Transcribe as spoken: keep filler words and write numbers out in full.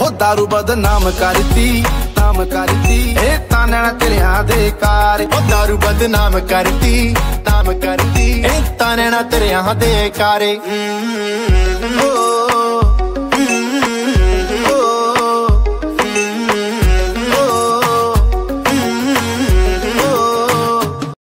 ओ दारू बदनाम करती नाम करती ए तानैना तेरियां दे कार। ओ दारू बदनाम करती नाम करती ए तानैना तेरियां दे कार।